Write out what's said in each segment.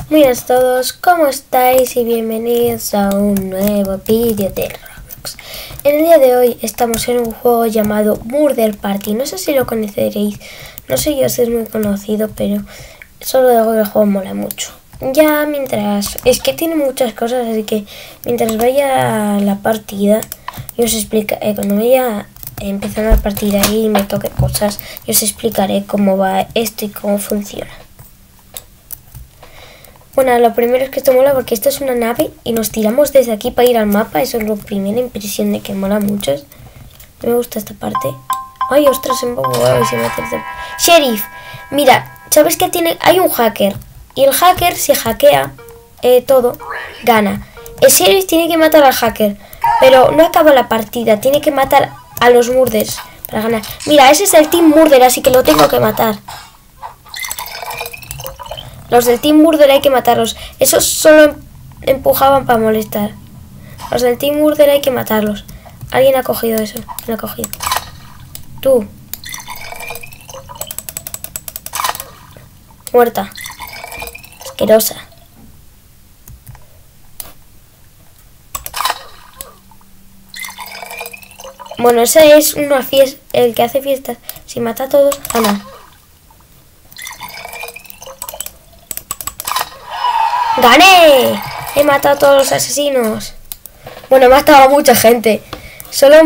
Muy buenas a todos, ¿cómo estáis? Y bienvenidos a un nuevo vídeo de Roblox. En el día de hoy estamos en un juego llamado Murder Party. No sé si lo conoceréis, no sé yo si es muy conocido, pero solo digo que el juego mola mucho. Ya mientras... es que tiene muchas cosas, así que mientras vaya la partida, yo os explico, cuando vaya empezando la partida y me toque cosas, yo os explicaré cómo va esto y cómo funciona. Bueno, lo primero es que esto mola porque esto es una nave y nos tiramos desde aquí para ir al mapa. Eso es la primera impresión de que mola mucho. Me gusta esta parte. Ay, ostras, se me va y se me hace... Sheriff, mira, ¿sabes qué tiene? Hay un hacker. Y el hacker, si hackea todo, gana. El sheriff tiene que matar al hacker, pero no acaba la partida. Tiene que matar a los murders para ganar. Mira, ese es el Team Murder, así que lo tengo que matar. Los del Team Murder hay que matarlos. Esos solo empujaban para molestar. Los del Team Murder hay que matarlos. ¿Alguien ha cogido eso? ¿Quién lo ha cogido? Tú. Muerta. Asquerosa. Bueno, ese es una fiesta. El que hace fiestas. Si mata a todos, gana. ¡Gané! He matado a todos los asesinos. Bueno, he matado a mucha gente. Solo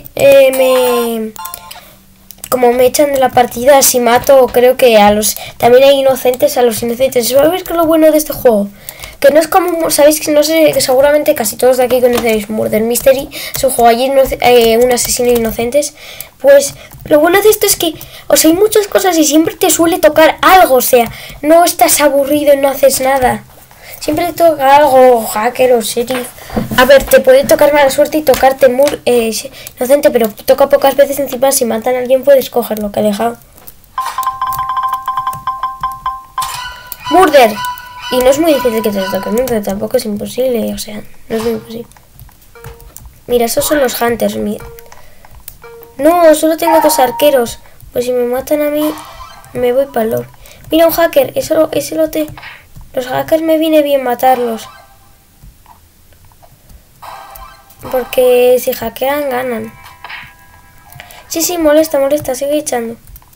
como me echan de la partida, si mato, creo que a los... También hay inocentes, a los inocentes. ¿Sabéis qué es lo bueno de este juego? Que no es como... ¿Sabéis que no sé? Que seguramente casi todos de aquí conoceréis Murder Mystery. Es un juego allí, un asesino de inocentes. Pues lo bueno de esto es que, o sea, hay muchas cosas y siempre te suele tocar algo. O sea, no estás aburrido y no haces nada. Siempre te toca algo, hacker o sheriff. A ver, te puede tocar mala suerte y tocarte inocente, pero toca pocas veces. Encima, si matan a alguien puedes coger lo que ha dejado. Murder. Y no es muy difícil que te toque Murder, tampoco es imposible, o sea, no es muy imposible. Mira, esos son los hunters. No, solo tengo 2 arqueros. Pues si me matan a mí, me voy para el lore. Mira, un hacker, los hackers me viene bien matarlos. Porque si hackean, ganan. Sí, molesta, sigue echando.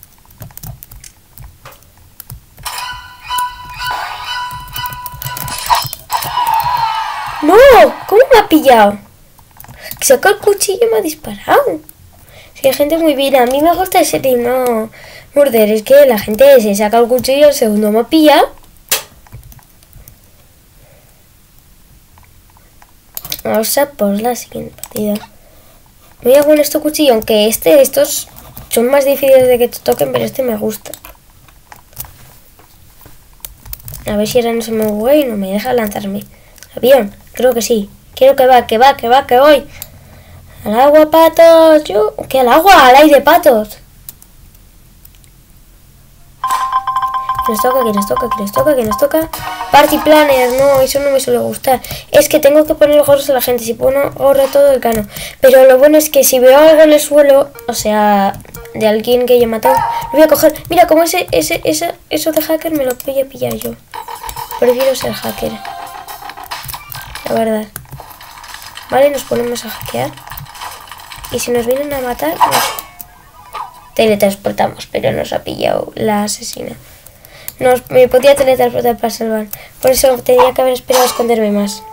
¡No! ¿Cómo me ha pillado? Que sacó el cuchillo y me ha disparado. Si hay gente muy bien, a mí me gusta ese team, no. Murder, es que la gente se saca el cuchillo, el segundo me ha pillado. Vamos a por la siguiente partida. Voy a poner este cuchillo, aunque estos son más difíciles de que te toquen, pero este me gusta. A ver si ahora no se me bugue y no me deja lanzarme. Avión, creo que sí. Quiero que voy. Al agua, patos. ¿Qué al agua? Al aire, patos. Que nos toca. Party Planner, no, eso no me suele gustar. Es que tengo que poner gorros a la gente. Si pongo gorro todo el cano. Pero lo bueno es que si veo algo en el suelo, o sea, de alguien que haya matado, lo voy a coger. Mira, como eso de hacker me lo voy a pillar yo. Prefiero ser hacker, la verdad. Vale, nos ponemos a hackear. Y si nos vienen a matar, nos teletransportamos. Pero nos ha pillado la asesina. Me podía teletransportar para salvar. Por eso tenía que haber esperado a esconderme más.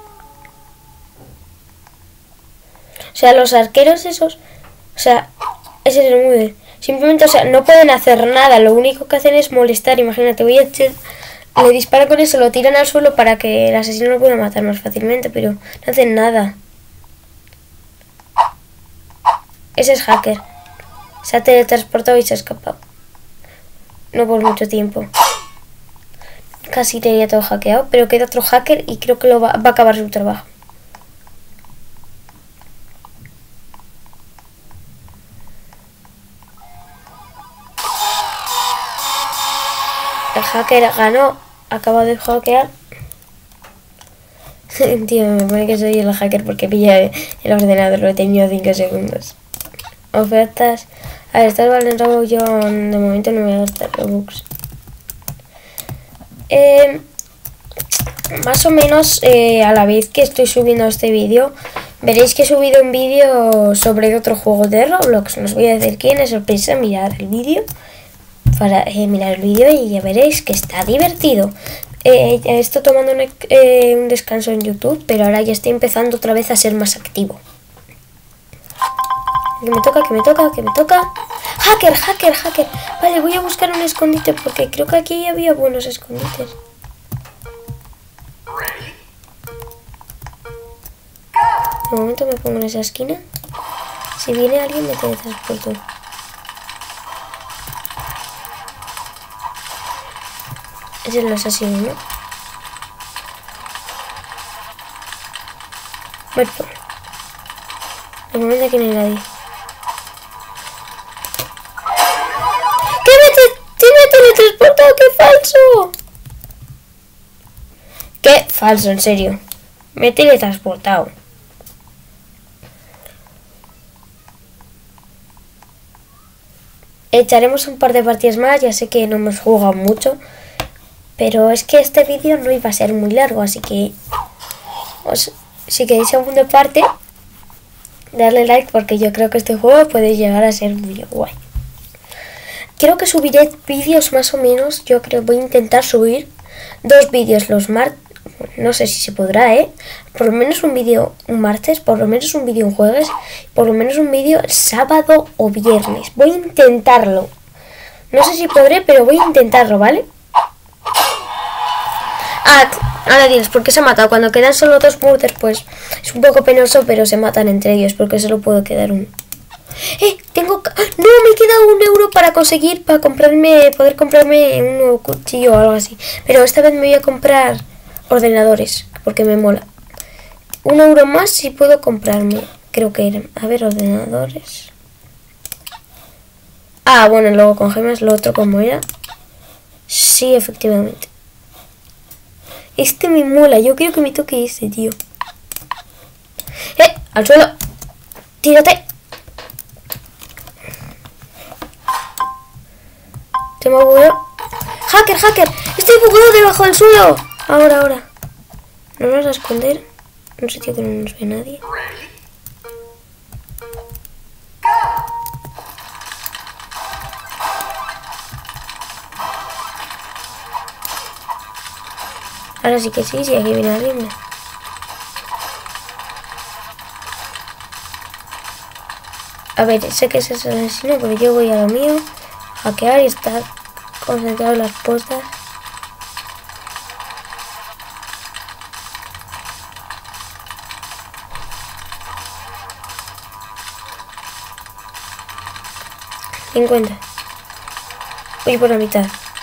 O sea, los arqueros esos... O sea, ese es el muy bien. Simplemente, o sea, no pueden hacer nada. Lo único que hacen es molestar. Imagínate, le disparan con eso, lo tiran al suelo para que el asesino lo pueda matar más fácilmente. Pero no hacen nada. Ese es hacker. Se ha teletransportado y se ha escapado. No por mucho tiempo. Casi tenía todo hackeado, pero queda otro hacker y creo que va a acabar su trabajo. El hacker ganó, acaba de hackear. Tío, me pone que soy el hacker porque pilla el ordenador, lo he tenido 5 segundos. Ofertas. A ver, estas valen Robux, yo de momento no me voy a gastar Robux. más o menos a la vez que estoy subiendo este vídeo, veréis que he subido un vídeo sobre otro juego de Roblox. No os voy a decir quién, es sorpresa, mirar el vídeo. Para mirar el vídeo y ya veréis que está divertido. Estoy tomando un descanso en YouTube, pero ahora ya estoy empezando otra vez a ser más activo. Que me toca, que me toca, que me toca. ¡Hacker, hacker, hacker! Vale, voy a buscar un escondite porque creo que aquí había buenos escondites. De momento me pongo en esa esquina. Si viene alguien me teletransporto. Ese es el asesino, ¿no? Bueno, de momento aquí no hay nadie. ¿Qué me ha teletransportado? ¡Qué falso! ¡Qué falso, en serio! Me he teletransportado. Echaremos un par de partidas más, ya sé que no hemos jugado mucho, pero es que este vídeo no iba a ser muy largo, así que si queréis segunda parte, darle like porque yo creo que este juego puede llegar a ser muy guay. Creo que subiré vídeos más o menos, yo creo voy a intentar subir 2 vídeos los martes, no sé si se podrá, por lo menos un vídeo un martes, por lo menos un vídeo un jueves, por lo menos un vídeo el sábado o viernes. Voy a intentarlo. No sé si podré, pero voy a intentarlo, ¿vale? Ahora dices, ¿por qué se ha matado? Cuando quedan solo 2 murders, pues es un poco penoso, pero se matan entre ellos, porque solo puedo quedar uno. Tengo... ¡No! Me queda 1 euro para conseguir, para poder comprarme un nuevo cuchillo o algo así. Pero esta vez me voy a comprar ordenadores, porque me mola. 1 euro más si puedo comprarme, creo que eran. A ver, ordenadores. Bueno, luego con gemas, lo otro como era. Sí, efectivamente. Este me mola, yo quiero que me toque este, tío. Al suelo. Tírate. Te me bugueo. Hacker, hacker. Estoy bugueado debajo del suelo. Ahora. Nos vamos a esconder en un sitio que no nos ve nadie. Ahora sí que sí, aquí viene alguien. A ver, sé que es ese asesino, pero yo voy a lo mío, hackear y estar concentrado en las puertas. $50. Voy por la mitad.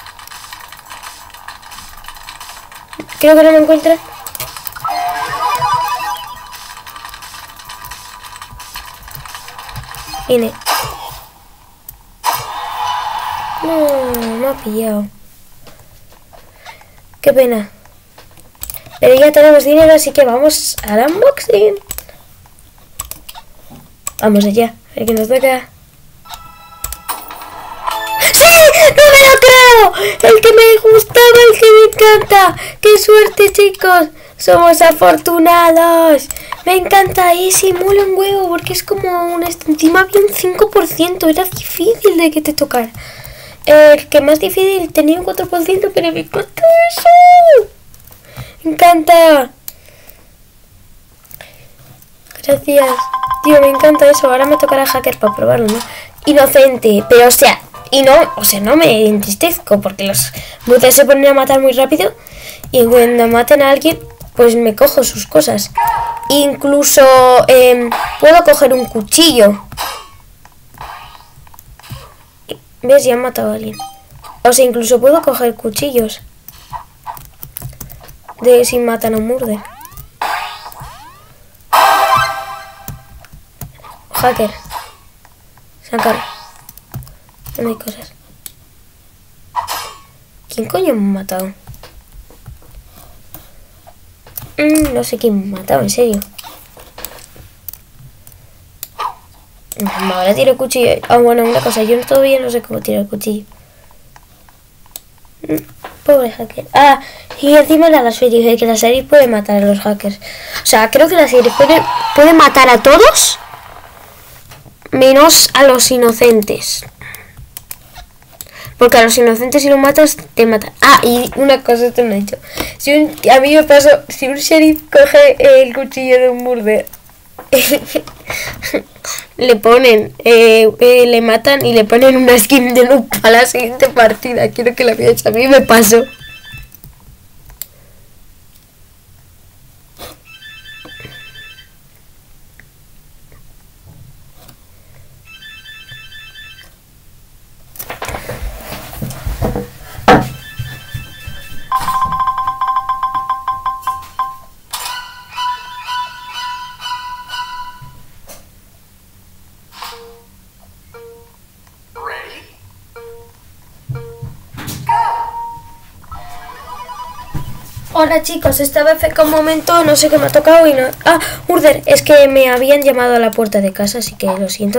Creo que no me encuentra. Viene. No, me ha pillado. Qué pena. Pero ya tenemos dinero, así que vamos al unboxing. Vamos allá, a ver qué nos toca. ¡No me lo creo! El que me gustaba, el que me encanta. ¡Qué suerte, chicos! Somos afortunados. Me encanta ese, mola un huevo, porque es como encima había un 5%. Era difícil de que te tocara. El que más difícil tenía un 4%, pero me encanta eso. Me encanta. Gracias. Tío, me encanta eso. Ahora me tocará hacker para probarlo, ¿no? Inocente, pero no me entristezco porque los buces se ponen a matar muy rápido y cuando maten a alguien pues me cojo sus cosas. Incluso puedo coger un cuchillo. ¿Ves? Ya han matado a alguien. O sea, incluso puedo coger cuchillos de si matan a un murder. Hacker. Sacar. No hay cosas. ¿Quién coño me ha matado? No sé quién me ha matado, en serio. Ahora tiro el cuchillo. Bueno, una cosa, yo todavía no sé cómo tirar el cuchillo. Pobre hacker. Ah, y encima la serie de que la serie puede matar a los hackers. O sea, creo que la serie puede matar a todos menos a los inocentes. Porque a los inocentes si los matas, te matan. Ah, y una cosa, esto no he dicho. A mí me pasó, si un sheriff coge el cuchillo de un murder, le ponen, le matan y le ponen una skin de noob para la siguiente partida. Quiero que la veáis, a mí me pasó. Hola chicos, estaba FK un momento, no sé qué me ha tocado y no... Ah, Murder, es que me habían llamado a la puerta de casa, así que lo siento.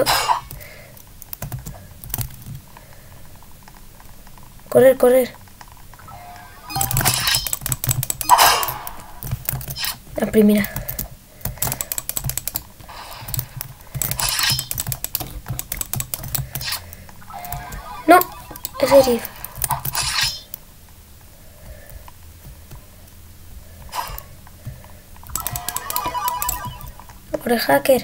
Correr, correr. La primera. No, es sheriff. Por el hacker.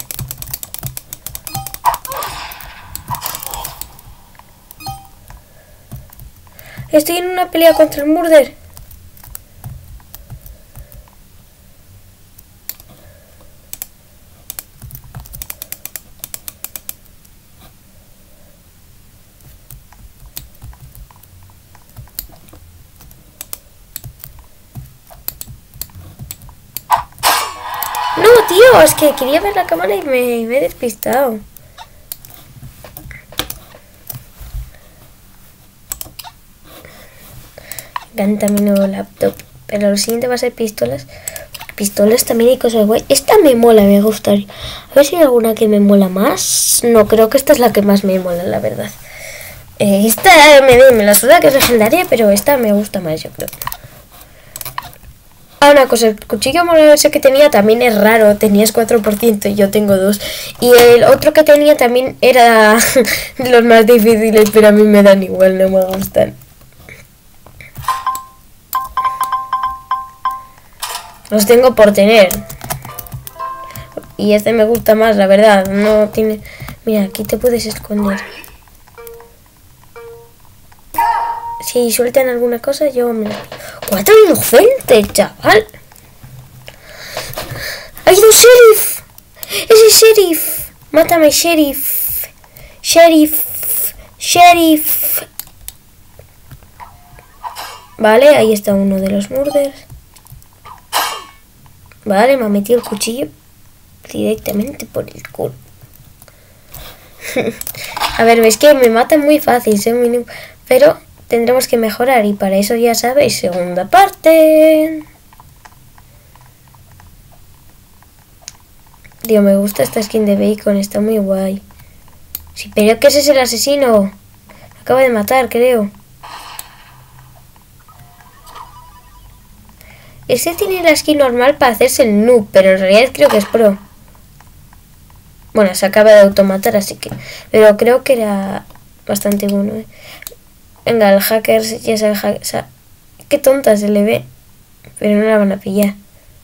Estoy en una pelea contra el Murder. No, tío, es que quería ver la cámara y me he despistado. Me encanta mi nuevo laptop. Pero lo siguiente va a ser pistolas. Pistolas también hay cosas guay. Esta me mola, me gusta. A ver si hay alguna que me mola más. No, creo que esta es la que más me mola, la verdad. Esta me la suda que es legendaria, pero esta me gusta más, yo creo. Ah, una cosa, el cuchillo ese que tenía también es raro, tenías 4% y yo tengo 2. Y el otro que tenía también era de los más difíciles, pero a mí me dan igual, no me gustan. Los tengo por tener. Y este me gusta más, la verdad, no tiene... Mira, aquí te puedes esconder. Si sueltan alguna cosa, yo me la... ¡4 inocentes, chaval! ¡Ha ido sheriff! ¡Ese sheriff! ¡Mátame, sheriff! ¡Sheriff! ¡Sheriff! Vale, ahí está uno de los murders. Vale, me ha metido el cuchillo directamente por el culo. A ver, ves que me matan muy fácil, pero... tendremos que mejorar y para eso ya sabéis, segunda parte. Tío, me gusta esta skin de bacon, está muy guay. Sí, pero que ese es el asesino. Me acaba de matar, creo. Este tiene la skin normal para hacerse el noob, pero en realidad creo que es pro. Bueno, se acaba de automatar, así que... pero creo que era bastante bueno, ¿eh? Venga, el hacker ya sabe hacker. Qué tonta se le ve. Pero no la van a pillar.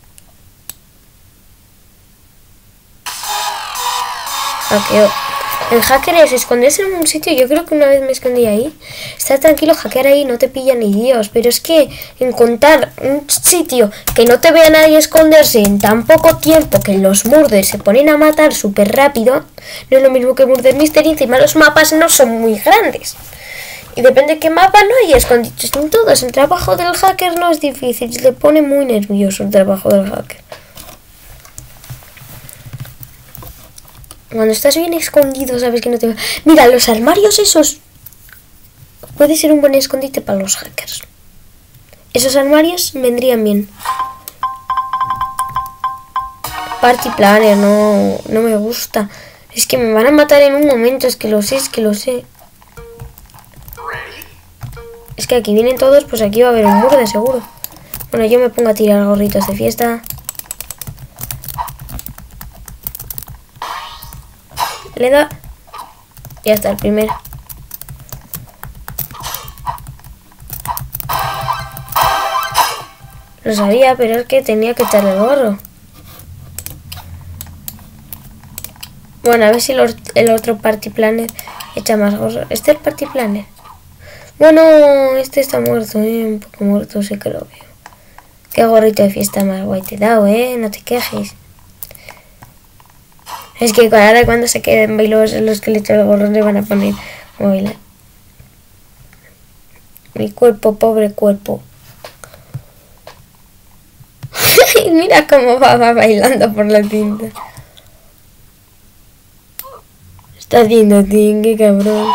Hackeo. El hacker es esconderse en un sitio. Yo creo que una vez me escondí ahí. Está tranquilo, hackear ahí, no te pilla ni Dios. Pero es que encontrar un sitio que no te vea nadie esconderse en tan poco tiempo, que los murders se ponen a matar súper rápido, no es lo mismo que Murder Mystery. Encima los mapas no son muy grandes. Y depende de qué mapa, no hay escondites en todos. El trabajo del hacker no es difícil. Se le pone muy nervioso el trabajo del hacker. Cuando estás bien escondido, sabes que no te... Mira, los armarios esos... puede ser un buen escondite para los hackers. Esos armarios vendrían bien. Party Planner, no me gusta. Es que me van a matar en un momento, es que lo sé, Es que aquí vienen todos, pues aquí va a haber un muro de seguro. Bueno, yo me pongo a tirar gorritos de fiesta. Le da. Ya está, el primero. Lo sabía, pero es que tenía que echarle el gorro. Bueno, a ver si el otro Party Planner echa más gorro. ¿Este es el Party Planner? Bueno, este está muerto, un poco muerto, sí que lo veo. Qué gorrito de fiesta más guay te he dado, no te quejes. Es que ahora cuando se queden bailos los que le echo el gorro le van a poner como bailar. Mi cuerpo, pobre cuerpo. Mira cómo va bailando por la tinta. Está haciendo ting, qué cabrón.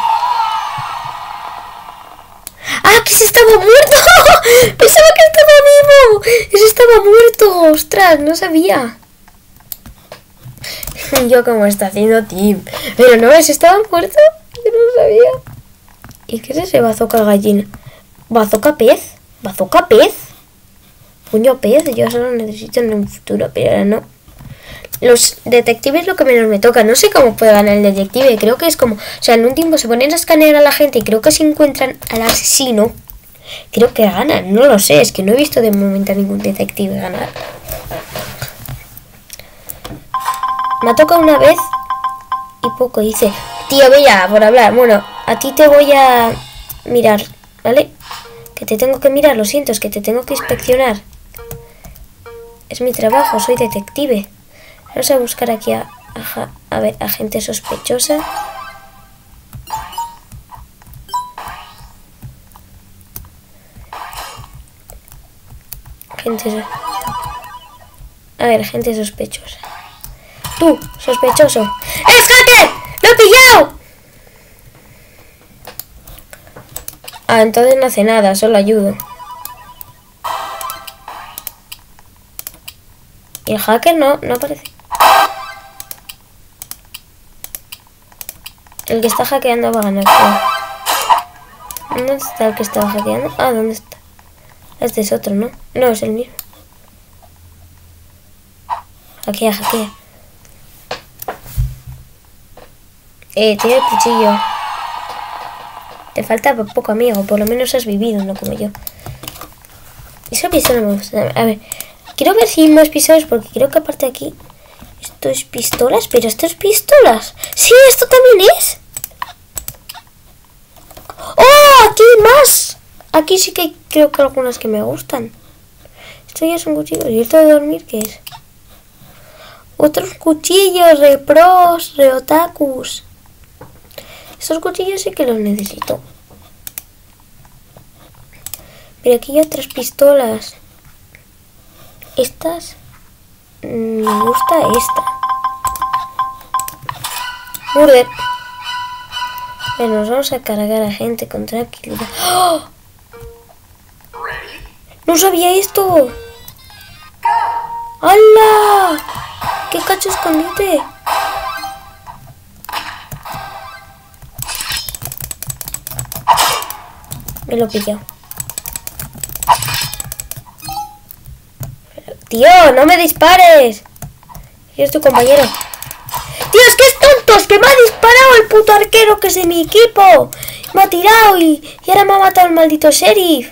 ¡Ah, que se estaba muerto! Pensaba que estaba vivo. Ese estaba muerto. Ostras, no sabía. Yo como está haciendo team. Pero no, ese estaba muerto. Yo no sabía. ¿Y qué es ese bazooka gallina? ¿Bazooka pez? ¿Bazooka pez? Puño pez, yo solo necesito en un futuro, pero ahora no. Los detectives es lo que menos me toca. No sé cómo puede ganar el detective. Creo que es como... O sea, en un tiempo se ponen a escanear a la gente y creo que si encuentran al asesino, creo que ganan. No lo sé, es que no he visto de momento a ningún detective ganar. Me ha tocado una vez y poco dice. Tío, vea, por hablar. Bueno, a ti te voy a mirar, ¿vale? Que te tengo que mirar, lo siento, es que te tengo que inspeccionar. Es mi trabajo, soy detective. Vamos a buscar aquí a ver, a gente sospechosa. A ver, gente sospechosa. Tú, sospechoso. ¡Es hacker! ¡Lo he pillado! Ah, entonces no hace nada, solo ayudo. Y el hacker no aparece. El que está hackeando va a ganar. ¿Dónde está el que estaba hackeando? Ah, ¿dónde está? Este es otro, ¿no? No, es el mismo. Hackea. Tiene el cuchillo. Te falta poco, amigo. Por lo menos has vivido, no como yo. Esa pistola me gusta. A ver, quiero ver si hay más pistolas porque creo que aparte de aquí... ¿Esto es pistolas? ¿Pero esto es pistolas? ¡Sí, esto también es! ¡Oh! ¡Aquí hay más! Aquí sí que hay, creo que algunas que me gustan. Esto ya es un cuchillo. ¿Y esto de dormir qué es? Otros cuchillos, repros, reotakus. Estos cuchillos sí que los necesito. Pero aquí hay otras pistolas. Estas... Me gusta esta. Murder. Bueno, nos vamos a cargar a gente con tranquilidad. ¡Oh! ¡No sabía esto! ¡Hala! ¡Qué cacho escondite! Me lo he pillado. Tío, no me dispares. ¿Quién es tu compañero? Tío, es que es tonto, es que me ha disparado el puto arquero que es de mi equipo. Me ha tirado y ahora me ha matado el maldito sheriff.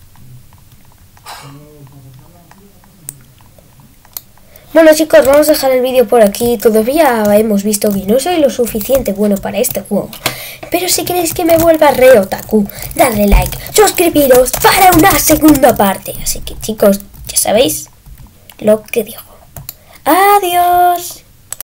Bueno chicos, vamos a dejar el vídeo por aquí. Todavía hemos visto que no soy lo suficiente bueno para este juego. Pero si queréis que me vuelva re otaku, dadle like, suscribiros para una segunda parte. Así que chicos, ya sabéis lo que digo. Adiós.